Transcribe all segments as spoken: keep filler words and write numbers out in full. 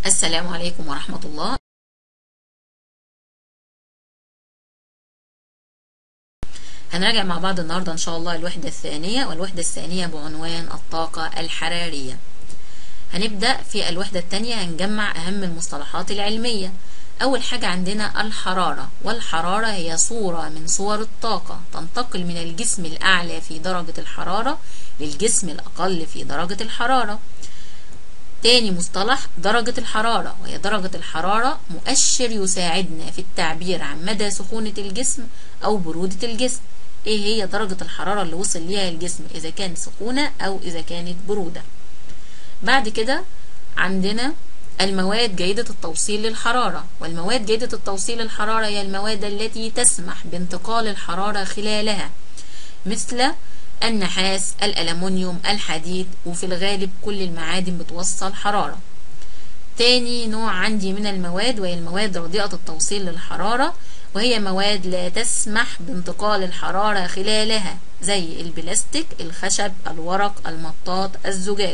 السلام عليكم ورحمة الله. هنراجع مع بعض النهاردة إن شاء الله الوحدة الثانية، والوحدة الثانية بعنوان الطاقة الحرارية. هنبدأ في الوحدة الثانية، هنجمع أهم المصطلحات العلمية. أول حاجة عندنا الحرارة، والحرارة هي صورة من صور الطاقة تنتقل من الجسم الأعلى في درجة الحرارة للجسم الأقل في درجة الحرارة. تاني مصطلح درجة الحرارة، وهي درجة الحرارة مؤشر يساعدنا في التعبير عن مدى سخونة الجسم أو برودة الجسم. ايه هي درجة الحرارة اللي وصل ليها الجسم، إذا كانت سخونة أو إذا كانت برودة. بعد كده عندنا المواد جيدة التوصيل للحرارة، والمواد جيدة التوصيل للحرارة هي المواد التي تسمح بانتقال الحرارة خلالها، مثل النحاس، الألمنيوم، الحديد، وفي الغالب كل المعادن بتوصل حرارة. تاني نوع عندي من المواد وهي المواد رديئة التوصيل للحرارة، وهي مواد لا تسمح بانتقال الحرارة خلالها، زي البلاستيك، الخشب، الورق، المطاط، الزجاج.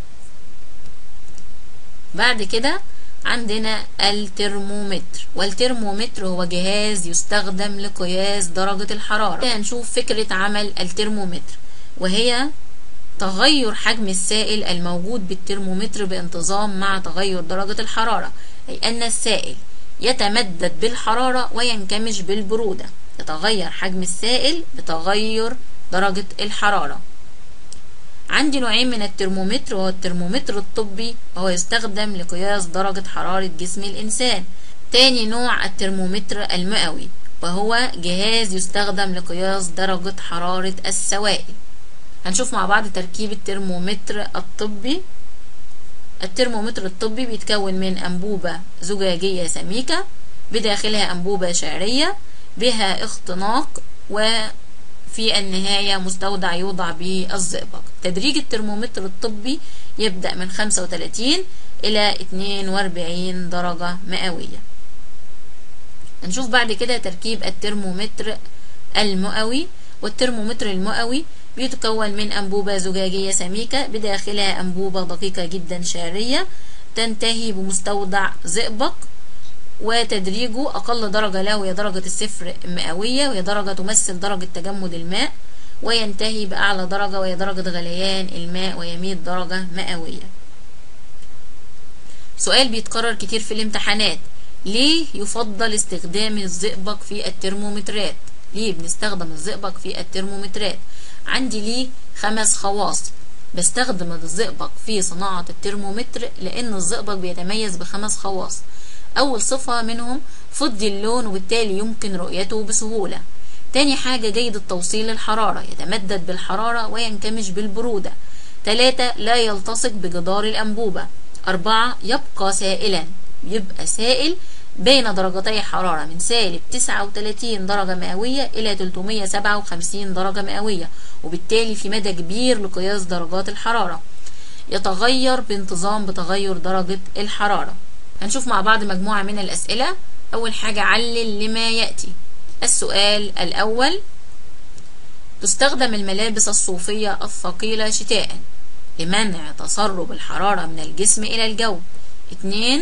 بعد كده عندنا الترمومتر، والترمومتر هو جهاز يستخدم لقياس درجة الحرارة. هنشوف فكرة عمل الترمومتر، وهي تغير حجم السائل الموجود بالترمومتر بانتظام مع تغير درجة الحرارة، أي أن السائل يتمدد بالحرارة وينكمش بالبرودة. يتغير حجم السائل بتغير درجة الحرارة. عندي نوعين من الترمومتر، وهو الترمومتر الطبي وهو يستخدم لقياس درجة حرارة جسم الإنسان. تاني نوع الترمومتر المئوي، وهو جهاز يستخدم لقياس درجة حرارة السوائل. هنشوف مع بعض تركيب الترمومتر الطبي. الترمومتر الطبي بيتكون من أنبوبة زجاجية سميكة بداخلها أنبوبة شعرية بها اختناق، وفي النهاية مستودع يوضع به الزئبق. تدريج الترمومتر الطبي يبدأ من خمسة وثلاثين إلى اثنين وأربعين درجة مئوية. هنشوف بعد كده تركيب الترمومتر المئوي. والترمومتر المئوي بيتكون من أنبوبة زجاجية سميكة بداخلها أنبوبة دقيقة جدا شعرية تنتهي بمستودع زئبق، وتدريجه أقل درجة له هي درجة الصفر مئوية، وهي درجة تمثل درجة تجمد الماء، وينتهي بأعلى درجة وهي درجة غليان الماء وهي مئة درجة مئوية. سؤال بيتكرر كتير في الامتحانات: ليه يفضل استخدام الزئبق في الترمومترات؟ ليه بنستخدم الزئبق في الترمومترات؟ عندي ليه خمس خواص. بستخدم الزئبق في صناعة الترمومتر لأن الزئبق بيتميز بخمس خواص. أول صفة منهم فضي اللون، وبالتالي يمكن رؤيته بسهولة. تاني حاجة جيد التوصيل للحرارة، يتمدد بالحرارة وينكمش بالبرودة. تلاتة لا يلتصق بجدار الأنبوبة. أربعة يبقى سائلا، يبقى سائل بين درجتي حرارة من سالب تسعة وثلاثين درجة مئوية إلى ثلاثمئة وسبعة وخمسين درجة مئوية، وبالتالي في مدى كبير لقياس درجات الحرارة. يتغير بانتظام بتغير درجة الحرارة. هنشوف مع بعض مجموعة من الأسئلة. أول حاجة علل لما يأتي. السؤال الأول: تستخدم الملابس الصوفية الثقيلة شتاء لمنع تسرب الحرارة من الجسم إلى الجو. اتنين: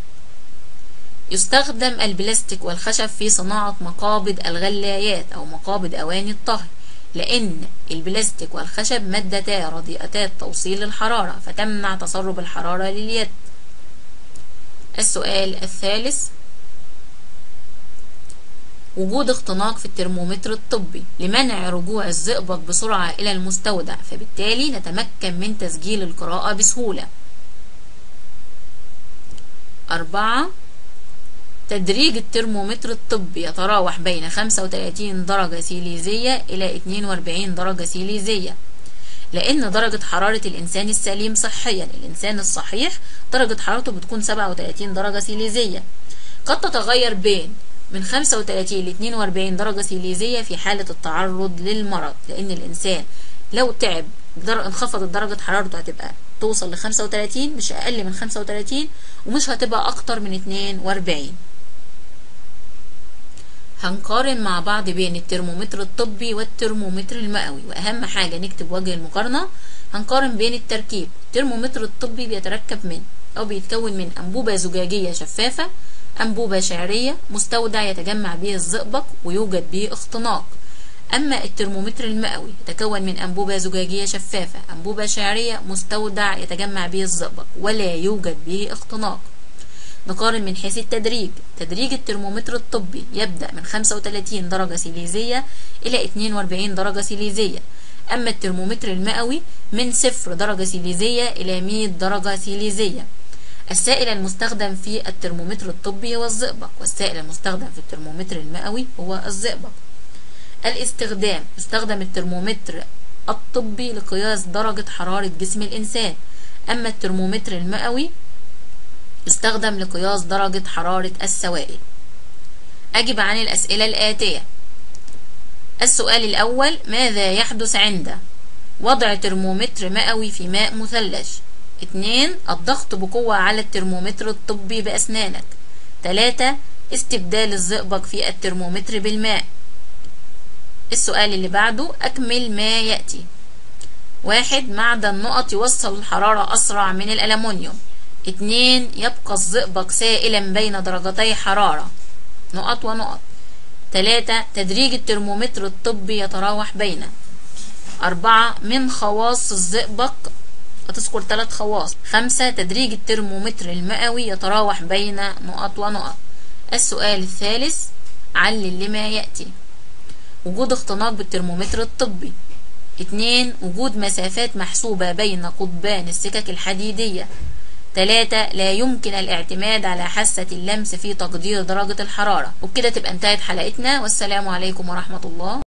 يستخدم البلاستيك والخشب في صناعة مقابض الغلايات أو مقابض أواني الطهي، لأن البلاستيك والخشب مادتا رديئتا توصيل الحرارة فتمنع تسرب الحرارة لليد. السؤال الثالث: وجود اختناق في الترمومتر الطبي لمنع رجوع الزئبق بسرعة إلى المستودع، فبالتالي نتمكن من تسجيل القراءة بسهولة. أربعة: تدريج الترمومتر الطبي يتراوح بين خمسة وثلاثين درجة سيليزية إلى اثنين وأربعين درجة سيليزية، لأن درجة حرارة الإنسان السليم صحيا، الإنسان الصحيح درجة حرارته بتكون سبعة وثلاثين درجة سيليزية. قد تتغير بين من خمسة وثلاثين ل اثنين وأربعين درجة سيليزية في حالة التعرض للمرض، لأن الإنسان لو تعب انخفضت درجة حرارته هتبقى توصل ل خمسة وثلاثين، مش أقل من خمسة وثلاثين، ومش هتبقى أكتر من اثنين وأربعين. هنقارن مع بعض بين الترمومتر الطبي والترمومتر المئوي، وأهم حاجة نكتب وجه المقارنة. هنقارن بين التركيب. الترمومتر الطبي بيتركب من أو بيتكون من أنبوبة زجاجية شفافة، أنبوبة شعرية، مستودع يتجمع به الزئبق ويوجد به اختناق. أما الترمومتر المئوي يتكون من أنبوبة زجاجية شفافة، أنبوبة شعرية، مستودع يتجمع به الزئبق ولا يوجد به اختناق. نقارن من حيث التدريج. تدريج الترمومتر الطبي يبدأ من خمسة وثلاثين درجة سيليزية إلى اثنين وأربعين درجة سيليزية. أما الترمومتر المئوي من صفر درجة سيليزية إلى مئة درجة سيليزية. السائل المستخدم في الترمومتر الطبي هو الزئبق، والسائل المستخدم في الترمومتر المئوي هو الزئبق. الاستخدام: يستخدم الترمومتر الطبي لقياس درجة حرارة جسم الإنسان، أما الترمومتر المئوي يستخدم لقياس درجة حرارة السوائل. أجب عن الأسئلة الآتية. السؤال الأول: ماذا يحدث عند وضع ترمومتر مئوي في ماء مثلج؟ اتنين الضغط بقوة على الترمومتر الطبي بأسنانك. تلاتة استبدال الزئبق في الترمومتر بالماء. السؤال اللي بعده أكمل ما يأتي. واحد معدن نقط يوصل الحرارة أسرع من الألمنيوم. اتنين يبقى الزئبق سائلا بين درجتي حرارة نقط ونقط. تلاتة تدريج الترمومتر الطبي يتراوح بين. أربعة من خواص الزئبق هتذكر ثلاث خواص. خمسة تدريج الترمومتر المئوي يتراوح بين نقط ونقط. السؤال الثالث علل لما يأتي. وجود اختناق بالترمومتر الطبي. اتنين وجود مسافات محسوبة بين قضبان السكك الحديدية. تلاتة لا يمكن الاعتماد على حاسة اللمس في تقدير درجة الحرارة. وبكده تبقى انتهت حلقتنا، والسلام عليكم ورحمة الله.